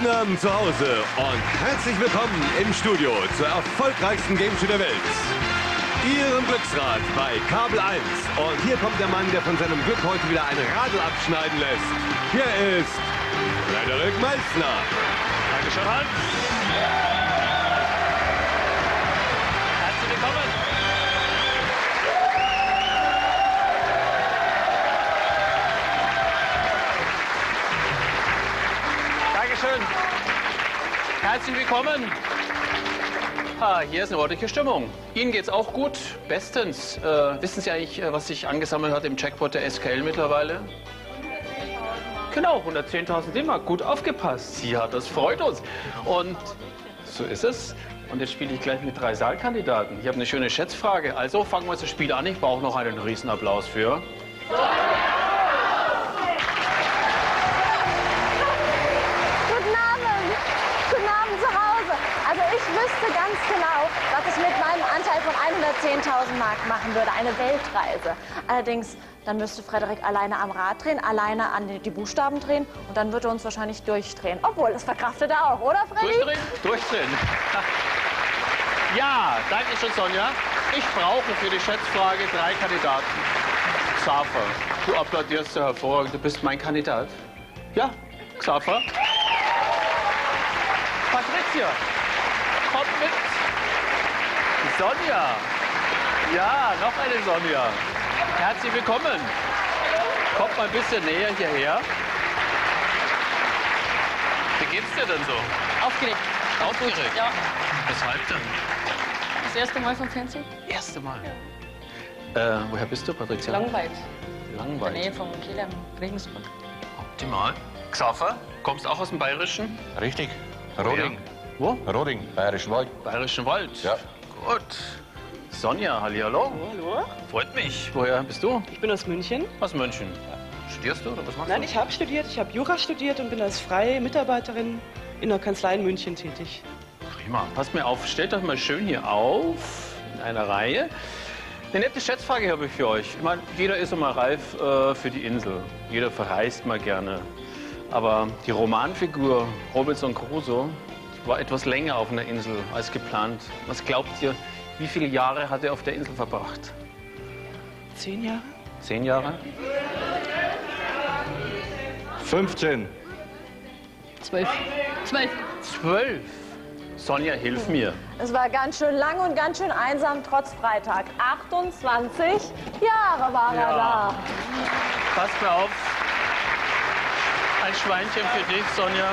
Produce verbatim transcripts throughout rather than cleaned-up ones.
Guten Abend zu Hause und herzlich willkommen im Studio zur erfolgreichsten Game Show der Welt. Ihrem Glücksrad bei Kabel eins. Und hier kommt der Mann, der von seinem Glück heute wieder ein Radl abschneiden lässt. Hier ist Frederik Meissner. Dankeschön, Hans. Herzlich willkommen. Dankeschön. Herzlich willkommen. Ah, hier ist eine ordentliche Stimmung. Ihnen geht's auch gut? Bestens. Äh, wissen Sie eigentlich, was sich angesammelt hat im Jackpot der S K L mittlerweile? Genau, hundertzehntausend D-Mark. Gut aufgepasst. Ja, das freut uns. Und so ist es. Und jetzt spiele ich gleich mit drei Saalkandidaten. Ich habe eine schöne Schätzfrage. Also fangen wir das Spiel an. Ich brauche noch einen Riesenapplaus für. Ganz genau, was ich mit meinem Anteil von hundertzehntausend Mark machen würde, eine Weltreise. Allerdings, dann müsste Frederik alleine am Rad drehen, alleine an die, die Buchstaben drehen und dann würde er uns wahrscheinlich durchdrehen. Obwohl, das verkraftet er auch, oder Freddy? Durchdrehen? Durchdrehen. Ja, danke schön, Sonja. Ich brauche für die Schätzfrage drei Kandidaten. Xaver, du applaudierst ja hervorragend, du bist mein Kandidat. Ja, Xaver. Patricia. Kommt mit. Sonja. Ja, noch eine Sonja. Herzlich willkommen. Kommt mal ein bisschen näher hierher. Wie geht's dir denn so? Aufgeregt. Aufgeregt? Ja. Weshalb denn? Das erste Mal vom Fernsehen? Erste Mal. Ja. Äh, woher bist du, Patricia? Langweit. Langweit. In der Nähe von Kehlheim, Regensburg. Optimal. Xaver, kommst auch aus dem Bayerischen? Richtig. Roding. Wo? Roding, Bayerischen Wald. Bayerischen Wald. Ja. Gut. Sonja, hallihallo. Hallo, Freut mich. Woher bist du? ich bin aus München. Aus München. Studierst du oder was machst Nein, du? ich habe studiert, ich habe Jura studiert und bin als freie Mitarbeiterin in der Kanzlei in München tätig. Prima. Passt mir auf, stellt euch mal schön hier auf, in einer Reihe. Eine nette Schätzfrage habe ich für euch. Ich meine, jeder ist immer reif äh, für die Insel. Jeder verreist mal gerne. Aber die Romanfigur Robinson Crusoe war etwas länger auf einer Insel als geplant. Was glaubt ihr, wie viele Jahre hat er auf der Insel verbracht? Zehn Jahre? Zehn Jahre? fünfzehn. Zwölf. Zwölf. Zwölf. Sonja, hilf mir. Es war ganz schön lang und ganz schön einsam, trotz Freitag. achtundzwanzig Jahre war er Ja. da. Passt mir auf. Ein Schweinchen für dich, Sonja.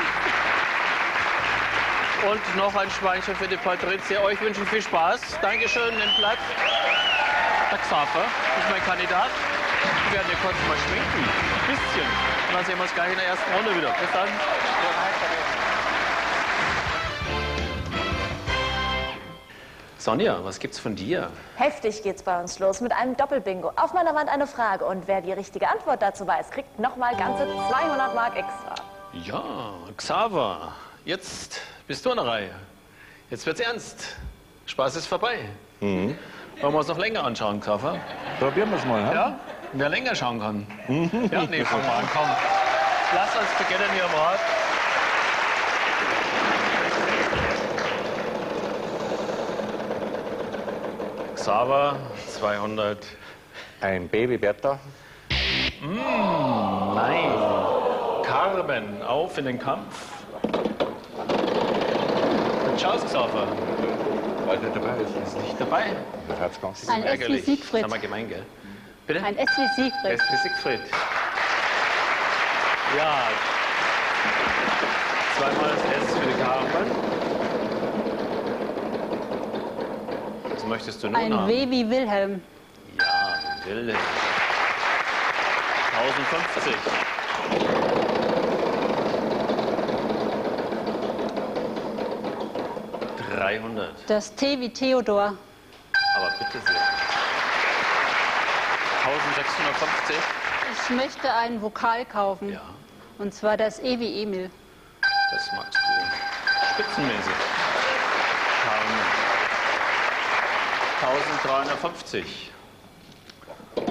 Und noch ein Schweinchen für die Patricia. Euch wünsche ich viel Spaß. Dankeschön, nehmt Platz. Der Xaver ist mein Kandidat. Wir werden hier kurz mal schminken. Ein bisschen. Und dann sehen wir uns gleich in der ersten Runde wieder. Bis dann. Sonja, was gibt's von dir? Heftig geht's bei uns los mit einem Doppelbingo. Auf meiner Wand eine Frage und wer die richtige Antwort dazu weiß, kriegt nochmal ganze zweihundert Mark extra. Ja, Xaver, jetzt bist du an der Reihe. Jetzt wird's ernst. Spaß ist vorbei. Mhm. Wollen wir uns noch länger anschauen, Xaver? Probieren wir es mal, ja? Ja? Wer länger schauen kann. Ja, nee, fangen wir an, komm. Lass uns beginnen hier am Rad. Xaver, zweihundert. Ein Baby Bertha. Nein. Carmen, auf in den Kampf. Ciao, Xaver. Weil der dabei ist. Ist nicht dabei. Der hat's ganz. Ein S wie Ärgerlich. Siegfried. Das haben wir gemein, gell? Bitte? Ein S wie Siegfried. S wie Siegfried. Ja. Zweimal das S für die Carmen. Was möchtest du nun Ein haben? W wie Wilhelm. Ja, Wilhelm. tausendfünfzig. dreihundert. Das T wie Theodor. Aber bitte sehr. eintausendsechshundertfünfzig. Ich möchte einen Vokal kaufen. Ja, Und zwar das E wie Emil. das magst du. Spitzenmäßig. eintausenddreihundertfünfzig.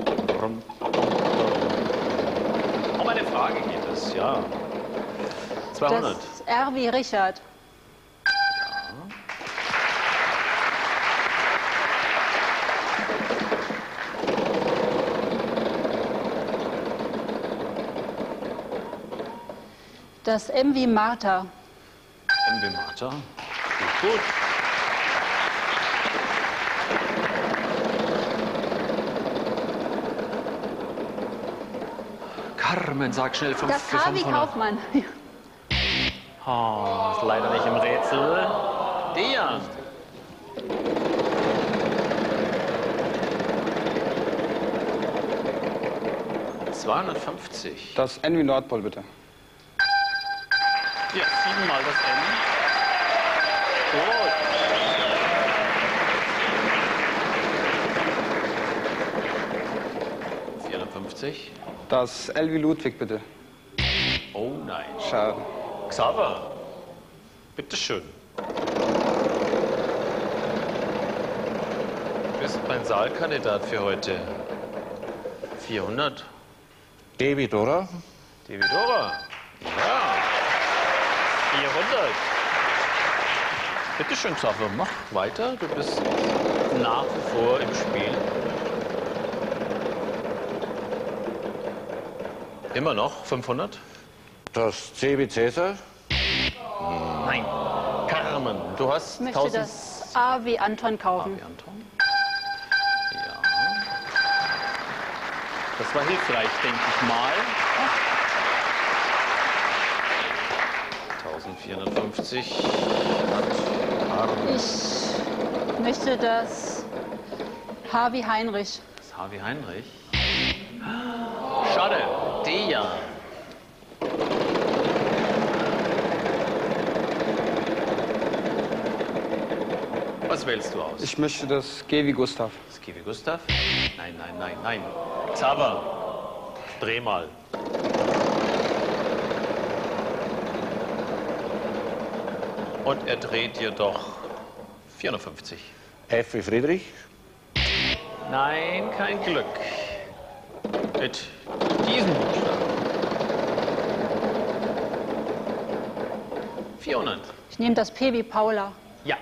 Um eine Frage geht es, ja. zweihundert. Das R wie Richard. Das M wie Martha. M wie Martha. Gut, gut. Carmen, sag schnell fünf Das für H wie fünfhundert. Kaufmann. Oh, ist leider nicht im Rätsel. Der. zweihundertfünfzig. Das N wie Nordpol, bitte. Ja, siebenmal das N. Gut. vierhundertfünfzig. Das L wie Ludwig, bitte. Oh nein. Schade. Xaver, bitteschön. Du bist mein Saalkandidat für heute. vierhundert. David, oder? Davidora. Ja. vierhundert. Bitteschön, Xaver, mach weiter. Du bist nach wie vor im Spiel. Immer noch fünfhundert? Das C wie Cäsar? Nein. Carmen, du hast Ich möchte tausend. das A wie Anton kaufen. Wie Anton? Ja. Das war hilfreich, denke ich mal. eintausendvierhundertfünfzig hat Carmen. Ich möchte das H wie Heinrich. Das H wie Heinrich. Schade. Deja. Was wählst du aus? Ich möchte das G wie Gustav. Das G wie Gustav? Nein, nein, nein, nein. Xaver, dreh mal. Und er dreht dir doch vierhundertfünfzig. F wie Friedrich? Nein, kein Glück. Mit diesem Buchstaben. vierhundert. Ich nehme das P wie Paula. Ja.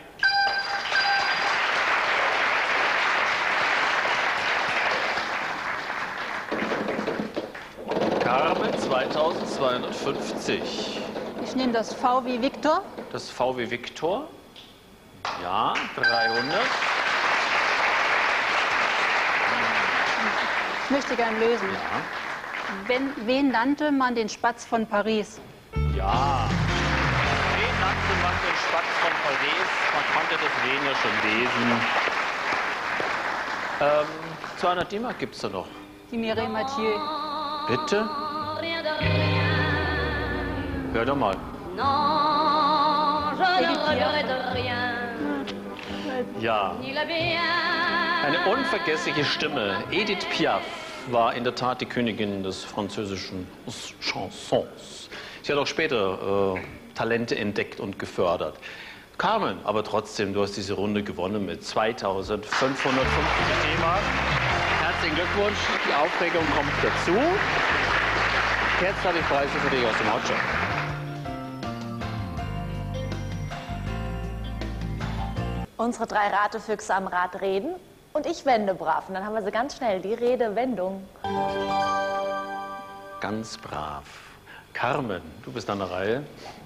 Carmen zweitausendzweihundertfünfzig. Ich nehme das V wie Viktor. Das V wie Viktor. Ja, dreihundert. Ich möchte gern lösen. Ja. Wenn, wen nannte man den Spatz von Paris? Ja. Wen nannte man den Spatz von Paris? Man konnte das Wen ja schon lesen. Ähm, zweihundert D-Mark gibt es da noch. Die Mireille Mathieu. Bitte? Hör doch mal. Ja. Eine unvergessliche Stimme. Edith Piaf war in der Tat die Königin des französischen Chansons. Sie hat auch später äh, Talente entdeckt und gefördert. Carmen, aber trotzdem, du hast diese Runde gewonnen mit zweitausendfünfhundertfünfzig D-Mark. Herzlichen Glückwunsch, die Aufregung kommt dazu. Jetzt habe ich Preise für dich aus dem Hotshot. Unsere drei Ratefüchse am Rad reden und ich wende brav. Und dann haben wir sie ganz schnell, die Redewendung. Ganz brav. Carmen, du bist an der Reihe.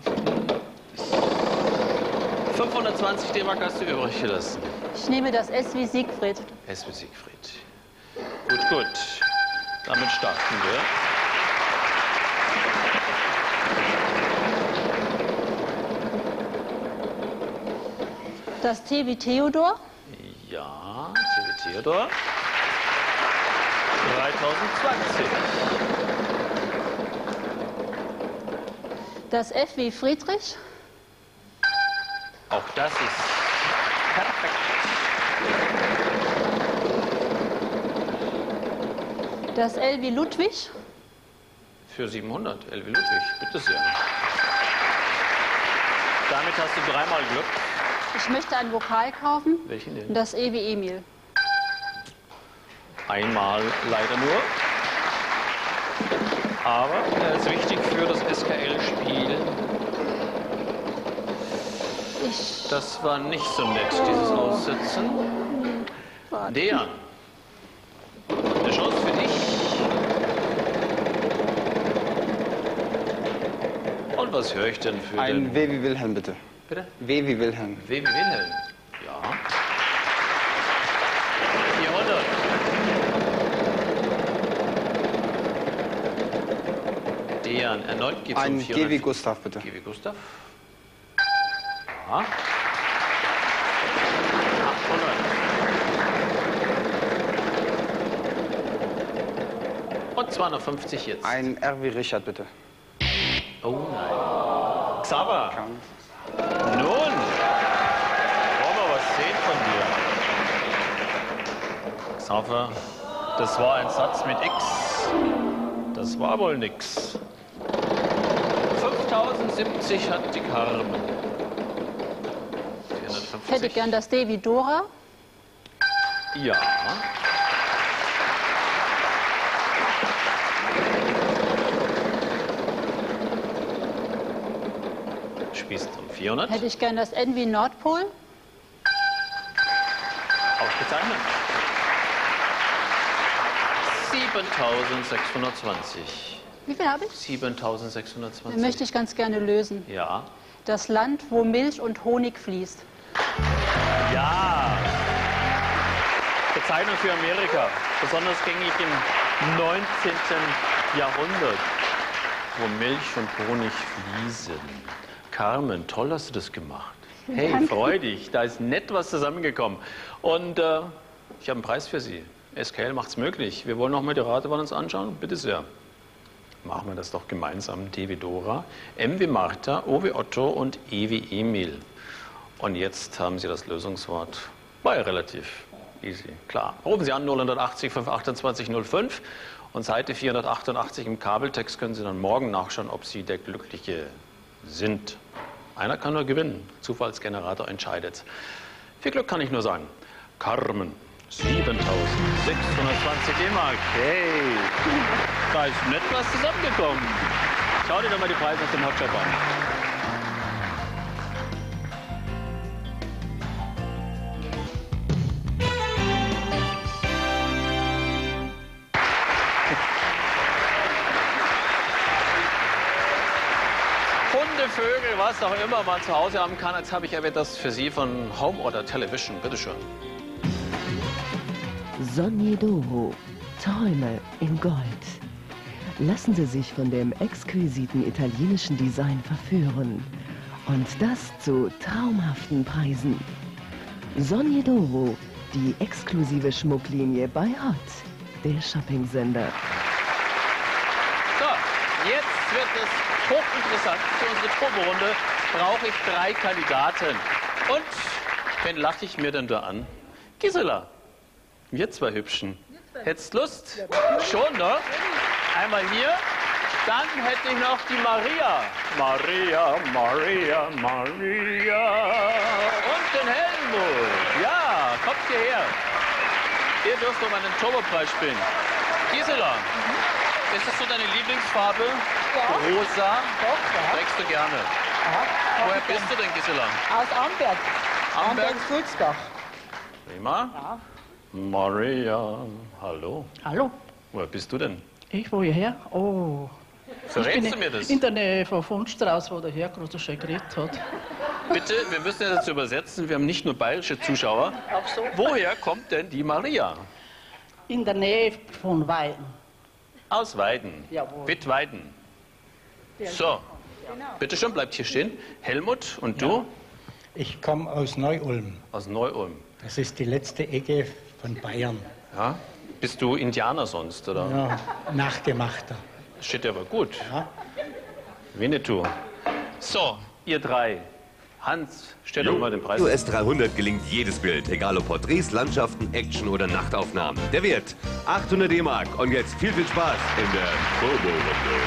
fünfhundertzwanzig D-Mark hast du übrig gelassen. Ich nehme das S wie Siegfried. S wie Siegfried. Gut, gut. Damit starten wir. Das T wie Theodor. Ja, T wie Theodor. dreitausendzwanzig. Das F wie Friedrich. Auch das ist perfekt. Das L wie Ludwig. Für siebenhundert. L wie Ludwig. Bitte sehr. Damit hast du dreimal Glück. Ich möchte ein Vokal kaufen. Welchen denn? Und das E wie Emil. Einmal leider nur. Aber er ist wichtig für das S K L-Spiel. Ich. Das war nicht so nett, dieses Aussitzen. Dejan, eine Chance für dich. Und was höre ich denn für Ein den... W wie Wilhelm, bitte. Bitte? W wie Wilhelm. W wie Wilhelm. Ja. vierhundert. Dejan, erneut geht's um Ein vierhundert. G wie Gustav, bitte. G wie Gustav. Ja. achthundert. Und zweihundertfünfzig jetzt. Ein R wie Richard, bitte. Oh nein. Xaver. Nun. Wollen wir was sehen von dir? Xaver, das war ein Satz mit X. Das war wohl nix. fünftausendsiebzig hat die Carmen. Ich hätte gern das D wie Dora. Ja. Spielst um vierhundert. Hätte ich gern das N wie Nordpol. Ausgezeichnet. siebentausendsechshundertzwanzig. Wie viel habe ich? siebentausendsechshundertzwanzig. Den möchte ich ganz gerne lösen. Ja. Das Land, wo Milch und Honig fließt. Ja. Bezeichnung für Amerika. Besonders gängig im neunzehnten Jahrhundert, wo Milch und Honig fließen. Carmen, toll hast du das gemacht. Hey, Danke. freu dich. Da ist nett was zusammengekommen. Und äh, ich habe einen Preis für Sie. S K L macht es möglich. Wir wollen noch mal die Ratewanne uns anschauen. Bitte sehr. Machen wir das doch gemeinsam. D wie Dora, M wie Martha, O wie Otto und E wie Emil. Und jetzt haben Sie das Lösungswort. War ja relativ easy, klar. Rufen Sie an null achtzig, fünf achtundzwanzig, null fünf und Seite vierhundertachtundachtzig im Kabeltext können Sie dann morgen nachschauen, ob Sie der Glückliche sind. Einer kann nur gewinnen. Zufallsgenerator entscheidet. Viel Glück kann ich nur sagen. Carmen, siebentausendsechshundertzwanzig D-Mark. Hey, da ist nett was zusammengekommen. Schau dir doch mal die Preise aus dem Hotshop an. Hunde, Vögel, was auch immer man zu Hause haben kann. Jetzt habe ich etwas für Sie von Home Order Television. Bitte schön. Sogni-Doro, Träume in Gold. Lassen Sie sich von dem exquisiten italienischen Design verführen. Und das zu traumhaften Preisen. Sogni-Doro, die exklusive Schmucklinie bei Hot, der Shopping-Sender. So, jetzt wird es hochinteressant. Für unsere Proberunde brauche ich drei Kandidaten. Und wen lache ich mir denn da an? Gisela, wir zwei Hübschen. Hättest Lust? Schon, ne? Einmal hier. Dann hätte ich noch die Maria. Maria, Maria, Maria. Und den Helmut. Ja, kommt hierher. Ihr dürft um einen Turbopreis spielen. Gisela, ist das so deine Lieblingsfarbe? Ja. Rosa? Doch, ja. Trägst du gerne. Aha. Woher bist du denn, Gisela? Aus Amberg. Amberg? Sulzbach. Prima. Ja. Maria, hallo. Hallo, Woher bist du denn? ich woher her? Oh. Verrätst du mir das? In der Nähe von Fundstraße, wo der Herr gerade so schön geredet hat. Bitte, wir müssen das jetzt übersetzen. Wir haben nicht nur bayerische Zuschauer. Ach so. Woher kommt denn die Maria? In der Nähe von Weiden. Aus Weiden. Jawohl. Wittweiden. So, bitte schön, bleibt hier stehen. Helmut, und du? Ich komme aus Neu-Ulm. Aus Neu-Ulm. Das ist die letzte Ecke von Bayern. Ja? Bist du Indianer sonst, oder? Ja, nachgemachter. Steht dir aber gut. Ja. Winnetou. So, ihr drei. Hans, stell doch mal den Preis. U S dreihundert gelingt jedes Bild, egal ob Porträts, Landschaften, Action oder Nachtaufnahmen. Der Wert achthundert D-Mark. Und jetzt viel, viel Spaß in der Turbo-Runde.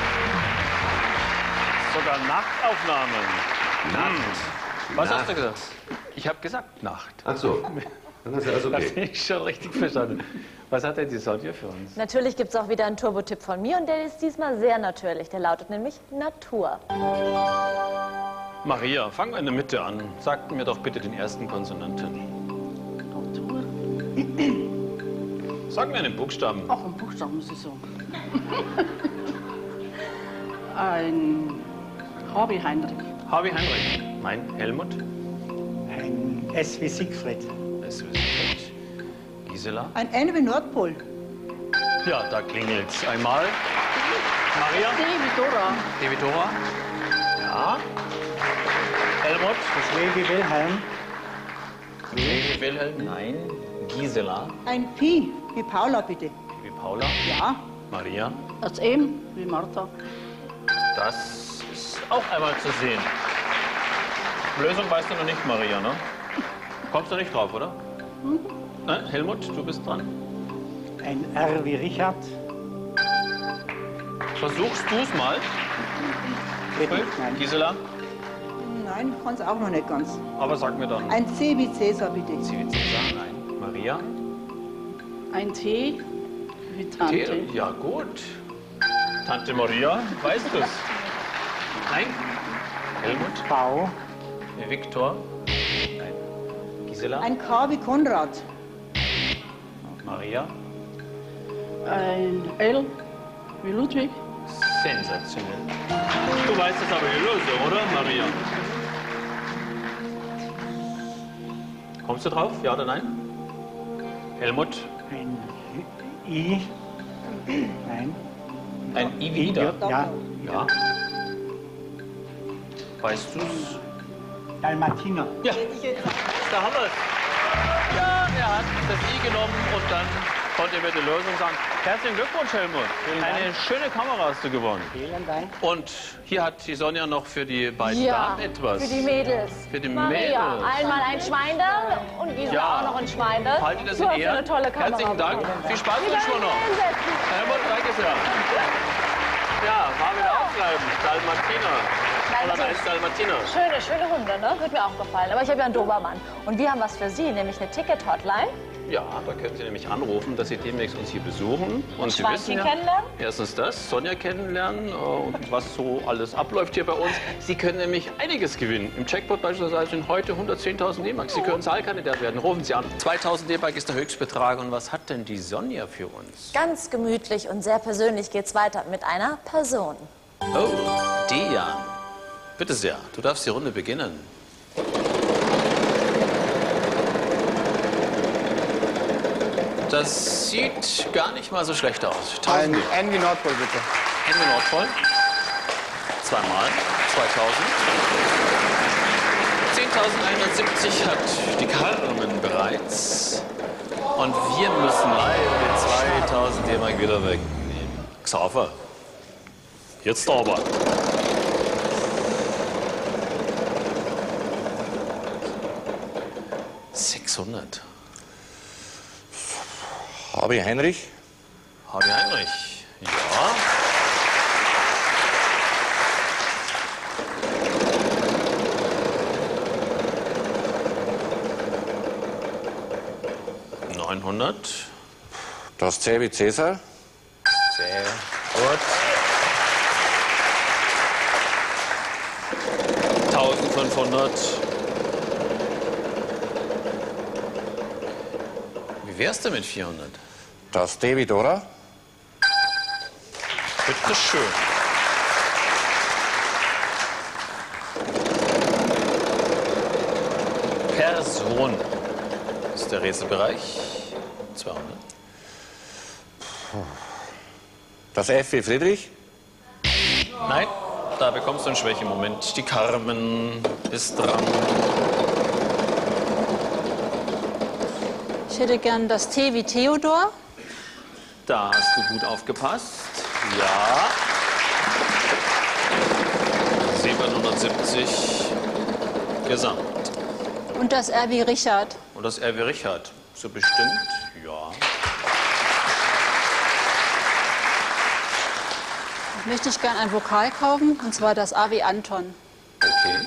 Sogar Nachtaufnahmen. Nacht. Was Nacht. hast du gesagt? Ich habe gesagt Nacht. Ach so. Dann ist alles Das okay. habe ich schon richtig verstanden. Was hat denn die Sonja für uns? Natürlich gibt es auch wieder einen Turbo-Tipp von mir und der ist diesmal sehr natürlich. Der lautet nämlich Natur. Maria, fangen wir in der Mitte an. Sagt mir doch bitte den ersten Konsonanten. Arthur. Sag mir einen Buchstaben. Ach, ein Buchstaben muss ich sagen. Ein Harvey Heinrich. Harvey Heinrich. Mein Helmut. Ein S wie Siegfried. Es ist gut. Gisela. Ein N wie Nordpol. Ja, da klingelt's einmal. Maria. D wie Dora. D wie Dora. Ja. Helmut. Das W wie Wilhelm. W wie Wilhelm. Nein. Gisela. Ein Pi wie Paula, bitte. Wie Paula. Ja. Maria. Das M wie Martha. Das ist auch einmal zu sehen. Lösung weißt du noch nicht, Maria, ne? Kommst du nicht drauf, oder? Mhm. Nein, Helmut, du bist dran. Ein R wie Richard. Versuchst du es mal? Friedrich, nein. Gisela? Nein, kann es auch noch nicht ganz. Aber sag mir dann. Ein C wie Cäsar, bitte. C wie Cäsar, nein. Maria? Ein T wie Tante. T, ja, gut. Tante Maria, weißt du es? Nein? Helmut? V. Viktor? Nein. Gisela? Ein K wie Konrad. Maria? Ein L wie Ludwig. Sensationell. Du weißt jetzt aber die Lösung, oder, Maria? Kommst du drauf? Ja oder nein? Helmut? Ein I. Nein. Ein I wieder? Ja. Ja. Weißt du's? Dalmatiner. Ja, da haben wir es. Ja, er hat das I genommen und dann konnte er mir die Lösung sagen. Herzlichen Glückwunsch, Helmut. Eine schöne Kamera hast du gewonnen. Vielen Dank. Und hier hat die Sonja noch für die beiden Ja, Damen etwas. für die Mädels. Für die Maria, Mädels. einmal ein Schweindel und Gisela Ja. auch noch ein Schweindel. Haltet das Du in hast Ehren. eine tolle Kamera. Herzlichen Dank. bekommen. Viel Spaß Wieder und schon noch. hinsetzen. Helmut, danke sehr. Ja, mal wieder aufschreiben. Dalmatiner. Oder nein, Dalmatiner. Schöne, schöne Hunde, ne? Wird mir auch gefallen. Aber ich habe ja einen Dobermann. Und wir haben was für Sie, nämlich eine Ticket-Hotline. Ja, da können Sie nämlich anrufen, dass Sie demnächst uns hier besuchen. Und Sie Schwanki wissen ja, kennenlernen? erstens das, Sonja kennenlernen äh, und was so alles abläuft hier bei uns. Sie können nämlich einiges gewinnen. Im Jackpot beispielsweise sind heute hundertzehntausend D-Mark. Sie können Zahlkandidat werden. Rufen Sie an. zweitausend D-Mark ist der Höchstbetrag. Und was hat denn die Sonja für uns? Ganz gemütlich und sehr persönlich geht's weiter mit einer Person. Oh, Dejan. Bitte sehr, du darfst die Runde beginnen. Das sieht gar nicht mal so schlecht aus. Ein tausend. N wie Nordpol, bitte. N wie Nordpol. Zweimal. zweitausend. zehntausendeinhundertsiebzig hat die Carmen bereits. Und wir müssen leider die zweitausend D-Mark wieder wegnehmen. Xaver. Jetzt aber. sechshundert. Harvey Heinrich. Harvey Heinrich. Ja. neunhundert. Das C wie Cäsar. Sehr gut. eintausendfünfhundert. Wie wär's denn mit vierhundert? Das D wie Dora. Bitte schön. Person ist der Rätselbereich. zweihundert. Das F wie Friedrich. Nein, da bekommst du einen Schwächemoment. Die Carmen ist dran. Ich hätte gern das T wie Theodor. Da hast du gut aufgepasst. Ja. siebenhundertsiebzig gesamt. Und das R wie Richard. Und das R wie Richard. So bestimmt? Ja. Möchte ich gern ein Vokal kaufen, und zwar das A wie Anton. Okay.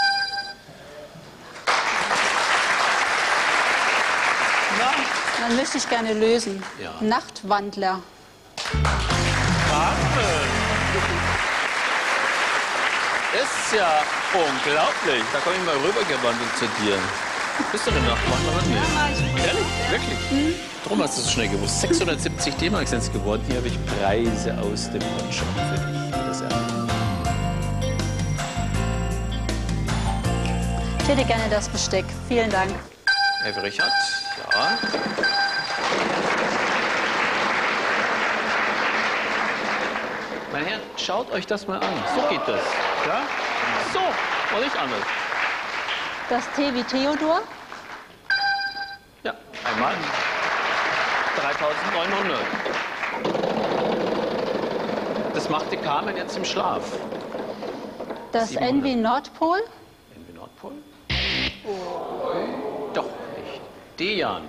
Dann möchte ich gerne lösen. Ja. Nachtwandler. Carmen. ist ja unglaublich. Da komme ich mal rübergewandelt zu dir. Bist du denn noch? Mach mal ran. Ehrlich? Wirklich? Mhm. Darum hast du es so schnell gewusst. sechshundertsiebzig D-Mark sind es geworden. Hier habe ich Preise aus dem Shop für dich. Das ja. Ich hätte gerne das Besteck. Vielen Dank. Herr Richard, ja. Meine Herren, schaut euch das mal an. So geht das. Ja? So, und nicht anders. Das T wie Theodor? Ja, einmal. dreitausendneunhundert. Das machte Carmen jetzt im Schlaf. Das N wie Nordpol? N wie Nordpol? Oh. Doch nicht. Dejan.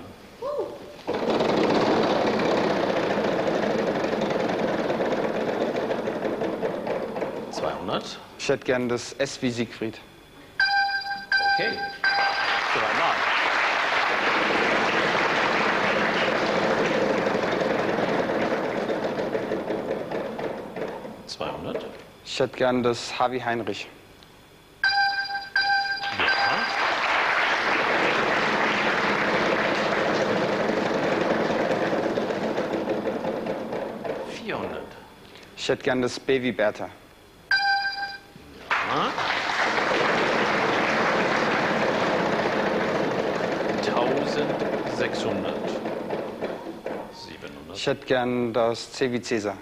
zweihundert. Ich hätte gern das S wie Siegfried. Okay. Dreimal. zweihundert. Ich hätte gern das H wie Heinrich. Ja. vierhundert. Ich hätte gern das B wie Bertha. Ja. eintausendsechshundert. siebenhundert. Ich hätte gern das C wie Cäsar.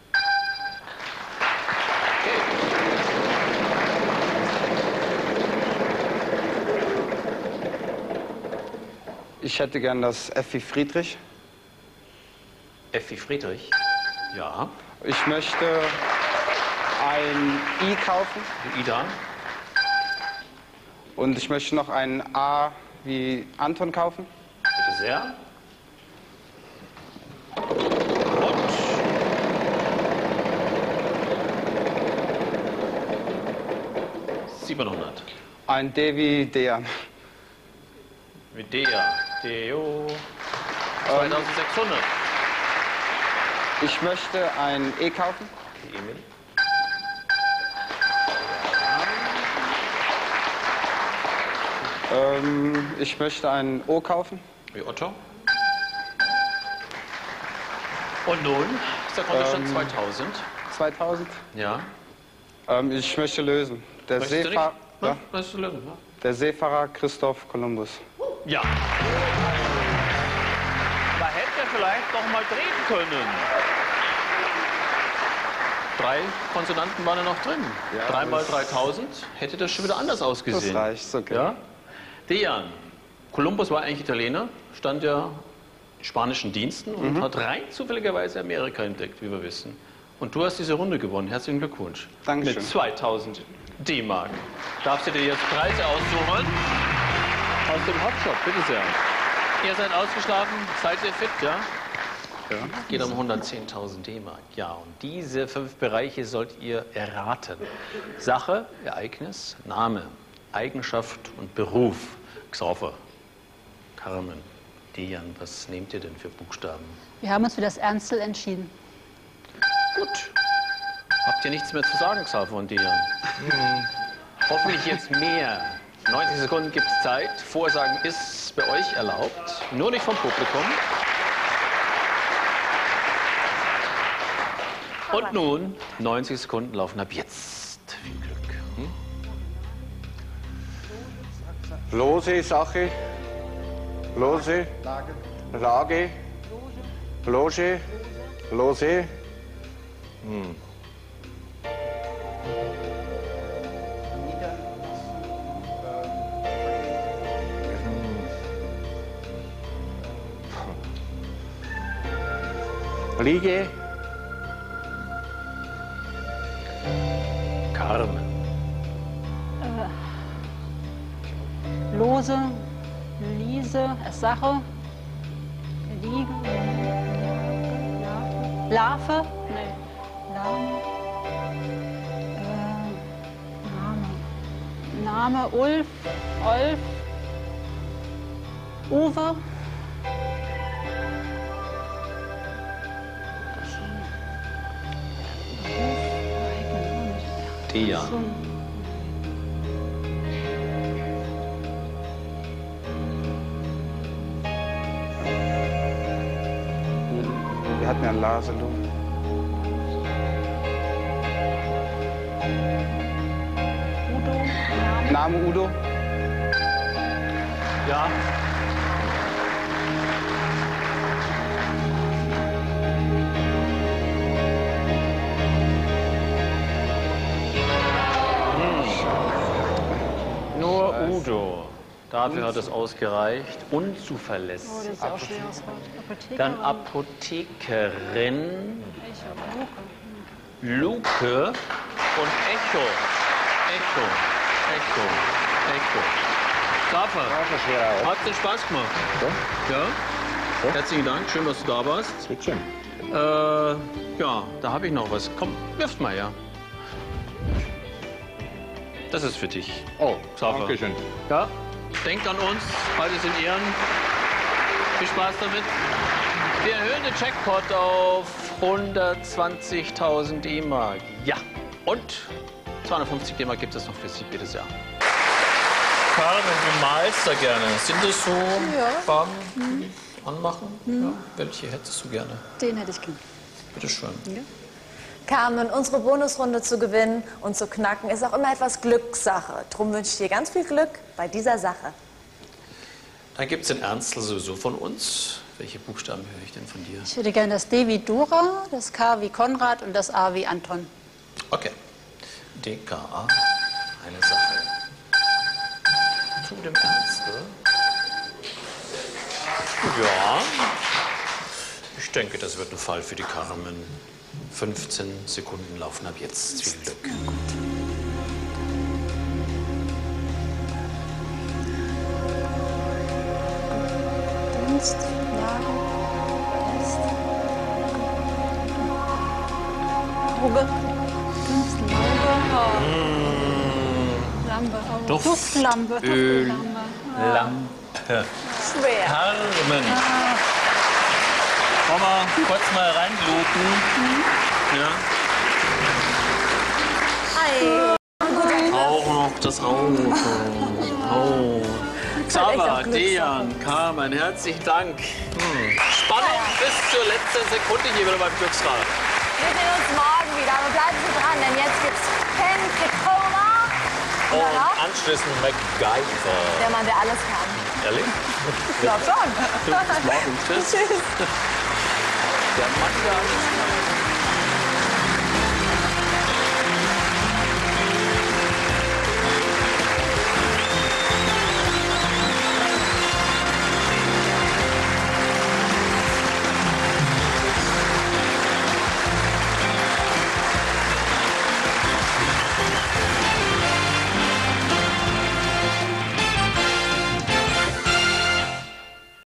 Ich hätte gern das F wie Friedrich. F wie Friedrich. Ja. Ich möchte ein I kaufen. Ida. Und ich möchte noch ein A wie Anton kaufen. Bitte sehr. Und siebenhundert. Ein D wie Dejan. Wie der. Deo. zweitausendsechshundert. Ich möchte ein E kaufen. Emil. Ähm, ich möchte ein O kaufen. Wie Otto. Und nun ist der Kontostand Ähm, zweitausend. zweitausend. Ja. Ähm, ich möchte lösen. Der, Möchtest du Seefahr nicht? ja, Möchtest du lösen? Ja. der Seefahrer Christoph Kolumbus. Ja. Da hätte er vielleicht noch mal drehen können. Drei Konsonanten waren ja noch drin. Ja, Drei mal das- dreitausend hätte das schon wieder anders ausgesehen. Das reicht, okay. Ja? Dejan. Kolumbus war eigentlich Italiener, stand ja in spanischen Diensten und Mhm. hat rein zufälligerweise Amerika entdeckt, wie wir wissen. Und du hast diese Runde gewonnen. Herzlichen Glückwunsch. Dankeschön. Mit zweitausend D-Mark. Darfst du dir jetzt Preise aussuchen? Aus dem Hotshop, bitte sehr. Ihr seid ausgeschlafen, seid ihr fit, ja? Ja. Geht um hundertzehntausend D-Mark. Ja, und diese fünf Bereiche sollt ihr erraten. Sache, Ereignis, Name, Eigenschaft und Beruf. Xaufer, Carmen, Dejan, was nehmt ihr denn für Buchstaben? Wir haben uns für das Ernstel entschieden. Gut. Habt ihr nichts mehr zu sagen, Xaufer und Dejan? Hoffentlich jetzt mehr. neunzig Sekunden gibt es Zeit. Vorsagen ist bei euch erlaubt, nur nicht vom Publikum. Und nun, neunzig Sekunden laufen ab jetzt. Viel Glück. Hm? Lose Sache, lose, Lage, Loge, lose. Hm. Liege, Carmen. Lose, Liese, Sache, Liege, Larve, nee, Lame, äh, Name, Name, Ulf, Olf, Uwe, Dejan. hat mir ein Laselo. Udo. Name Udo? Ja. Hm. Nur Udo. Dafür hat es ausgereicht. Unzuverlässig. Oh, das ist ja auch schweres Wort. Apothekerin. Dann Apothekerin. Luke und Echo. Echo. Echo. Echo. Safa, hat dir Spaß gemacht? Ja. Ja? Ja? Herzlichen Dank, schön, dass du da warst. Bitte schön. Äh, ja, da habe ich noch was. Komm, wirf mal, ja. Das ist für dich. Oh, Safa. danke schön. Ja, denkt an uns, halt es in Ehren. Viel Spaß damit. Wir erhöhen den Jackpot auf hundertzwanzigtausend D-Mark. Ja, und zweihundertfünfzig D-Mark gibt es noch für Sie jedes Jahr. Carmen, du malst da gerne. Sind das so Ja. Farben Mhm. anmachen? Mhm. Ja. Welche hättest du gerne? Den hätte ich gerne. Bitte schön. Ja. Carmen, unsere Bonusrunde zu gewinnen und zu knacken ist auch immer etwas Glückssache. Drum wünsche ich dir ganz viel Glück bei dieser Sache. Dann gibt es den Ernstl sowieso von uns. Welche Buchstaben höre ich denn von dir? Ich hätte gerne das D wie Dora, das K wie Konrad und das A wie Anton. Okay. D K A, eine Sache. Zu dem Ernstl. Ja. Ich denke, das wird ein Fall für die Carmen. fünfzehn Sekunden laufen ab jetzt. Viel Glück. Dienst, Lager, Test. Droge. Dienst, Lauge. Oh. Lampe. Oh. Duft, Duftlampe. Öl, Duftlampe. Lampe. Schwer. Carmen. Ah. Komm mal kurz mal reinbluten. Ja. Ei. Auch noch das Auto. Oh. Xaver, Dejan, Carmen, herzlichen Dank. Hm. Spannung bis zur letzten Sekunde hier wieder beim Glücksrad. Wir sehen uns morgen wieder. Aber bleiben Sie dran, denn jetzt gibt's Pensacola. Und anschließend MacGyver. Der Mann, der alles kann. Ehrlich? Ich glaube schon. Bis morgen. Tschüss. Tschüss. Der Mann, der alles kann.